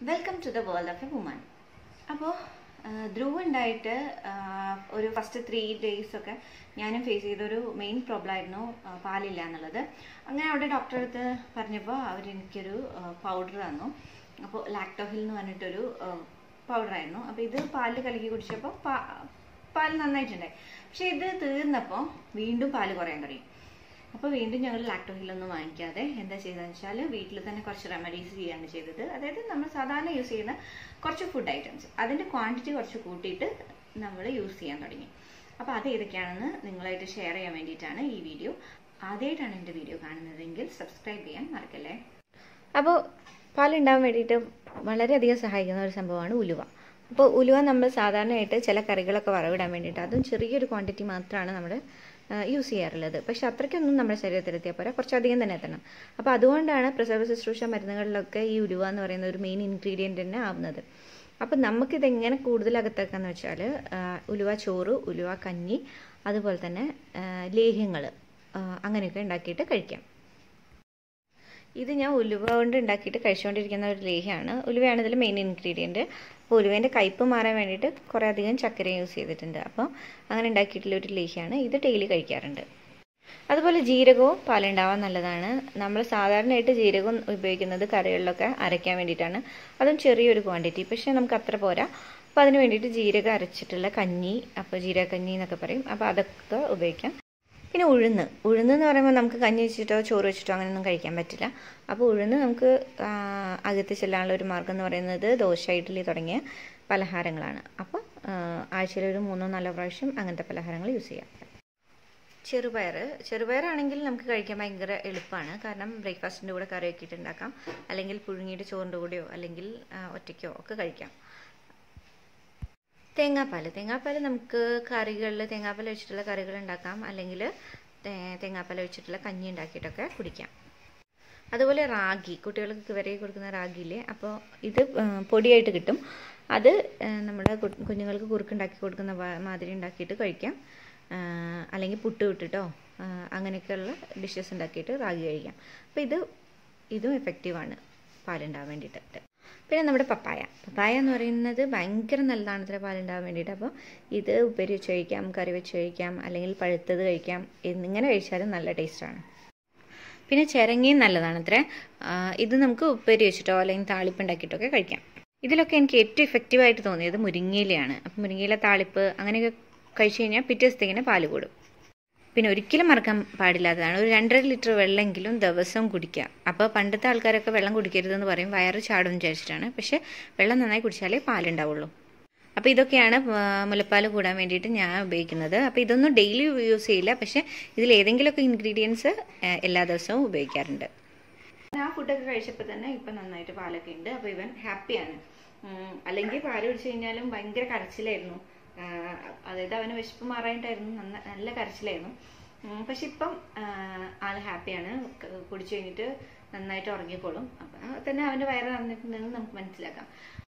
Welcome to the world of a woman. അപ്പോൾ ധ്രുവ് ഉണ്ടായിട്ട് ഒരു ഫസ്റ്റ് 3 days ഒക്കെ ഞാനും ഫേസ് ചെയ്തൊരു മെയിൻ പ്രോബ്ലം ആയിരുന്നു പാലില്ല എന്നുള്ളത്. അങ്ങനെ അവിടെ ഡോക്ടറെ അടുത്ത് പറഞ്ഞപ്പോൾ അവരെനിക്കൊരു പൗഡർ തന്നു. അപ്പോൾ ലാക്ടോഹിൽ എന്ന് പറഞ്ഞിട്ടൊരു പൗഡറായിരുന്നു. അപ്പോൾ ഇത് പാലിൽ കലക്കി കുടിച്ചപ്പോൾ പാൽ നന്നായിട്ടുണ്ടായി. പക്ഷേ ഇത് തീർന്നപ്പോൾ വീണ്ടും പാല് കുറയാൻ തുടങ്ങി. അപ്പോൾ വീണ്ടും ഞങ്ങൾ ലാക്ടോഹിലൊന്നും വാങ്ങിക്കാതെ എന്താ ചെയ്തതെന്ന് വെച്ചാൽ വീട്ടിൽ തന്നെ കുറച്ച് റെമഡീസ് ചെയ്യാണ് ചെയ്തത്. അതായത് നമ്മൾ സാധാരണ യൂസ് ചെയ്യുന്ന കുറച്ച് ഫുഡ് ഐറ്റംസ് അതിൻ്റെ ക്വാണ്ടിറ്റി കുറച്ച് കൂട്ടിയിട്ട് നമ്മൾ യൂസ് ചെയ്യാൻ തുടങ്ങി. അപ്പോൾ അത് ഏതൊക്കെയാണെന്ന് നിങ്ങളായിട്ട് ഷെയർ ചെയ്യാൻ വേണ്ടിയിട്ടാണ് ഈ വീഡിയോ. ആദ്യമായിട്ടാണ് എൻ്റെ വീഡിയോ കാണുന്നതെങ്കിൽ സബ്സ്ക്രൈബ് ചെയ്യാൻ മറക്കല്ലേ. അപ്പോൾ പാലുണ്ടാകാൻ വേണ്ടിയിട്ട് വളരെയധികം സഹായിക്കുന്ന ഒരു സംഭവമാണ് ഉലുവ. അപ്പോൾ ഉലുവ നമ്മൾ സാധാരണയായിട്ട് ചില കറികളൊക്കെ വറവിടാൻ വേണ്ടിയിട്ട് അതും ചെറിയൊരു ക്വാണ്ടിറ്റി മാത്രമാണ് നമ്മൾ യൂസ് ചെയ്യാറുള്ളത്. പക്ഷെ അത്രയ്ക്കൊന്നും നമ്മുടെ ശരീരത്തിലെത്തിയാൽ പോരാ, കുറച്ചധികം തന്നെ എത്തണം. അപ്പോൾ അതുകൊണ്ടാണ് പ്രസവ ശുശ്രൂഷ മരുന്നുകളിലൊക്കെ ഈ ഉലുവ എന്ന് പറയുന്ന ഒരു മെയിൻ ഇൻഗ്രീഡിയൻ്റ് തന്നെ ആവുന്നത്. അപ്പോൾ നമുക്കിതെങ്ങനെ കൂടുതൽ അകത്താക്കാന്ന് വെച്ചാൽ ഉലുവ ചോറ്, ഉലുവ കഞ്ഞി, അതുപോലെ തന്നെ ലേഹ്യങ്ങൾ അങ്ങനെയൊക്കെ ഉണ്ടാക്കിയിട്ട് കഴിക്കാം. ഇത് ഞാൻ ഉലുവ കൊണ്ട് ഉണ്ടാക്കിയിട്ട് കഴിച്ചുകൊണ്ടിരിക്കുന്ന ഒരു ലേഹ്യമാണ്. ഉലുവയാണ് ഇതിൽ മെയിൻ ഇൻഗ്രീഡിയൻറ്റ്. അപ്പോൾ ഉലുവേൻ്റെ കയ്പ്പ് മാറാൻ വേണ്ടിയിട്ട് കുറേ അധികം ചക്കര യൂസ് ചെയ്തിട്ടുണ്ട്. അപ്പോൾ അങ്ങനെ ഉണ്ടാക്കിയിട്ടുള്ളൊരു ലേഹ്യമാണ്. ഇത് ഡെയിലി കഴിക്കാറുണ്ട്. അതുപോലെ ജീരകവും പാലുണ്ടാവാൻ നല്ലതാണ്. നമ്മൾ സാധാരണയായിട്ട് ജീരകം ഉപയോഗിക്കുന്നത് കറികളിലൊക്കെ അരയ്ക്കാൻ വേണ്ടിയിട്ടാണ്. അതും ചെറിയൊരു ക്വാണ്ടിറ്റി, പക്ഷേ നമുക്ക് അത്ര പോരാ. അപ്പോൾ അതിന് വേണ്ടിയിട്ട് ജീരകം അരച്ചിട്ടുള്ള കഞ്ഞി, അപ്പോൾ ജീരകക്കഞ്ഞി എന്നൊക്കെ പറയും, അപ്പോൾ അതൊക്കെ ഉപയോഗിക്കാം. പിന്നെ ഉഴുന്ന് എന്ന് പറയുമ്പോൾ നമുക്ക് കഞ്ഞി വെച്ചിട്ടോ ചോറ് വെച്ചിട്ടോ അങ്ങനെയൊന്നും കഴിക്കാൻ പറ്റില്ല. അപ്പോൾ ഉഴുന്ന് നമുക്ക് അകത്ത് ചെല്ലാനുള്ള ഒരു മാർഗ്ഗം എന്ന് പറയുന്നത് ദോശ, ഇഡ്ഡലി തുടങ്ങിയ പലഹാരങ്ങളാണ്. അപ്പോൾ ആഴ്ചയിൽ ഒരു 3-4 പ്രാവശ്യം അങ്ങനത്തെ പലഹാരങ്ങൾ യൂസ് ചെയ്യാം. ചെറുപയറാണെങ്കിൽ നമുക്ക് കഴിക്കാൻ ഭയങ്കര എളുപ്പമാണ്. കാരണം ബ്രേക്ക്ഫാസ്റ്റിൻ്റെ കൂടെ കറി വെക്കിയിട്ട് ഉണ്ടാക്കാം, അല്ലെങ്കിൽ പുഴുങ്ങിയിട്ട് ചോറിൻ്റെ കൂടെയോ അല്ലെങ്കിൽ ഒറ്റയ്ക്കോ ഒക്കെ കഴിക്കാം. തേങ്ങാപ്പാൽ നമുക്ക് കറികളിൽ തേങ്ങാപ്പാൽ വെച്ചിട്ടുള്ള കറികൾ ഉണ്ടാക്കാം, അല്ലെങ്കിൽ തേങ്ങാപ്പാൽ വെച്ചിട്ടുള്ള കഞ്ഞി ഉണ്ടാക്കിയിട്ടൊക്കെ കുടിക്കാം. അതുപോലെ റാഗി, കുട്ടികൾക്ക് വരെ കൊടുക്കുന്ന റാഗിയില്ലേ, അപ്പോൾ ഇത് പൊടിയായിട്ട് കിട്ടും. അത് നമ്മുടെ കുഞ്ഞുങ്ങൾക്ക് കുറുക്കുണ്ടാക്കി കൊടുക്കുന്ന മാതിരി ഉണ്ടാക്കിയിട്ട് കഴിക്കാം, അല്ലെങ്കിൽ പുട്ട് വിട്ടിട്ടോ അങ്ങനെയൊക്കെയുള്ള ഡിഷസ് ഉണ്ടാക്കിയിട്ട് റാഗി കഴിക്കാം. അപ്പോൾ ഇതും എഫക്റ്റീവാണ് പാലുണ്ടാകാൻ വേണ്ടിയിട്ട്. പിന്നെ നമ്മുടെ പപ്പായ എന്ന് പറയുന്നത് ഭയങ്കര നല്ലതാണ് ഇത്ര പാലുണ്ടാകാൻ വേണ്ടിയിട്ട്. അപ്പോൾ ഇത് ഉപ്പേരി വെച്ച് കഴിക്കാം, കറി വെച്ച് കഴിക്കാം, അല്ലെങ്കിൽ പഴുത്തത് കഴിക്കാം. എന്നിങ്ങനെ കഴിച്ചാലും നല്ല ടേസ്റ്റാണ്. പിന്നെ ചിരങ്ങയും നല്ലതാണ് അത്ര. ഇത് നമുക്ക് ഉപ്പേരി വെച്ചിട്ടോ അല്ലെങ്കിൽ താളിപ്പ് ഉണ്ടാക്കിയിട്ടൊക്കെ കഴിക്കാം. ഇതിലൊക്കെ എനിക്ക് ഏറ്റവും എഫക്റ്റീവായിട്ട് തോന്നിയത് മുരിങ്ങയിലയാണ്. അപ്പം മുരിങ്ങയില താളിപ്പ് അങ്ങനെയൊക്കെ കഴിച്ചു കഴിഞ്ഞാൽ പിറ്റേ ദിവസത്തേക്കിന് പാല് കൂടും. പിന്നെ ഒരിക്കലും മറക്കാൻ പാടില്ലാത്തതാണ് ഒരു 2.5 ലിറ്റർ വെള്ളമെങ്കിലും ദിവസവും കുടിക്കുക. അപ്പോൾ പണ്ടത്തെ ആൾക്കാരൊക്കെ വെള്ളം കുടിക്കരുതെന്ന് പറയും, വയറ് ചാടും വിചാരിച്ചിട്ടാണ്. പക്ഷേ വെള്ളം നന്നായി കുടിച്ചാലേ പാലുണ്ടാവുള്ളൂ. അപ്പോൾ ഇതൊക്കെയാണ് മുലപ്പാൽ കൂടാൻ വേണ്ടിയിട്ട് ഞാൻ ഉപയോഗിക്കുന്നത്. അപ്പോൾ ഇതൊന്നും ഡെയിലി യൂസ് ചെയ്യില്ല, പക്ഷേ ഇതിലേതെങ്കിലുമൊക്കെ ഇൻഗ്രീഡിയൻസ് എല്ലാ ദിവസവും ഉപയോഗിക്കാറുണ്ട്. ആ ഫുഡൊക്കെ കഴിച്ചപ്പോൾ തന്നെ ഇപ്പം നന്നായിട്ട് പാലൊക്കെ ഉണ്ട്. അപ്പോൾ ഇവൻ ഹാപ്പിയാണ്. അല്ലെങ്കിൽ പാല് കുടിച്ചു കഴിഞ്ഞാലും ഭയങ്കര കരച്ചിലായിരുന്നു. അതായത് അവന് വിശപ്പ് മാറാനായിട്ടായിരുന്നു, നല്ല കരച്ചിലായിരുന്നു. പക്ഷെ ഇപ്പം ആൾ ഹാപ്പിയാണ്. കുടിച്ചു കഴിഞ്ഞിട്ട് നന്നായിട്ട് ഉറങ്ങിക്കോളും. അപ്പം തന്നെ അവൻ്റെ വയറ് നിറഞ്ഞിട്ടുണ്ടെന്ന് നമുക്ക് മനസ്സിലാക്കാം.